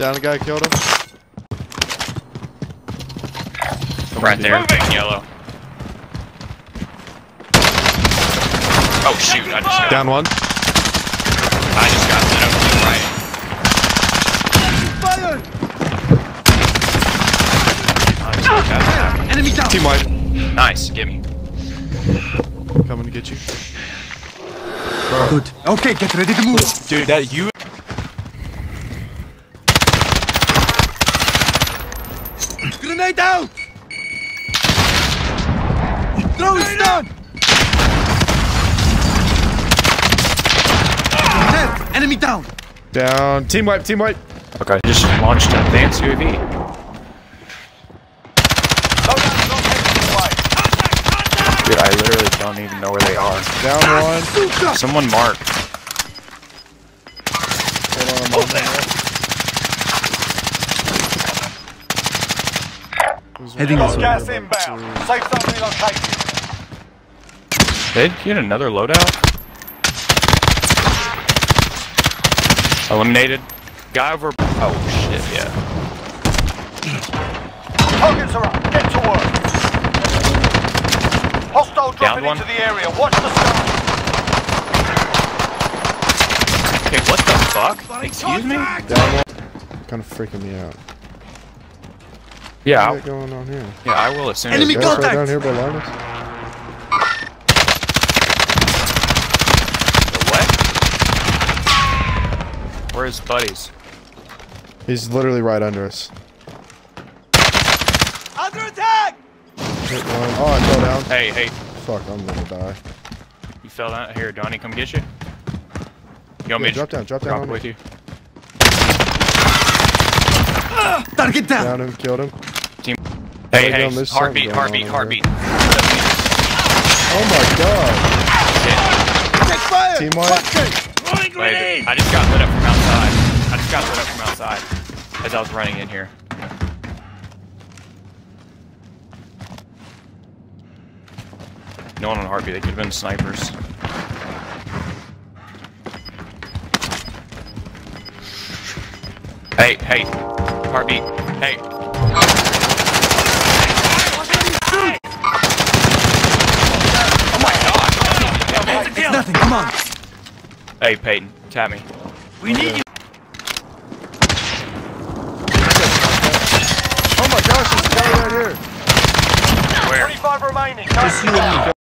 Down a guy, killed him. Right there, in yellow. Oh shoot, I just got down one. I just got lit up to the right. Enemy down! Team wide. Nice, gimme. Coming to get you. Good. Okay, get ready to move. Dude, that you. Grenade out! Throw it down! There, enemy down! Down. Team wipe, team wipe. Okay, just launched an advanced UAV. Dude, I literally don't even know where they are. Down one. Someone mark. Hold on, I'm on there. Heading this way. Gas inbound. Safe zone relocated. Did you get another loadout? Eliminated. Guy over. Oh shit, yeah. Targets are up. Get to work. Hostile dropping one. into the area. Watch the sky. Okay, what the fuck? Excuse me? Down one. Kind of freaking me out. Yeah, What's going on here? yeah, I will as soon as. Enemy Guys contact! right down here by Linus. What? Where's buddies? He's literally right under us. Under attack! Hit one. Oh, I fell down. Hey, Fuck, I'm gonna die. you fell down. Here, Donnie, come get you. You want me to Drop down, drop down. drop on with me. you? Target down! Down him, killed him. Hey, Right hey, down, there's something heartbeat, going on heartbeat, over heartbeat. Oh my god. Take fire! Team wipe. Wait, I just got lit up from outside. I just got lit up from outside as I was running in here. No one on heartbeat. They could have been snipers. Hey, heartbeat. Hey. Oh my god. It's nothing, come on! Hey, Peyton, tap me. We need you! Oh my gosh, there's a guy right here. Where? 25 remaining. Just you and me.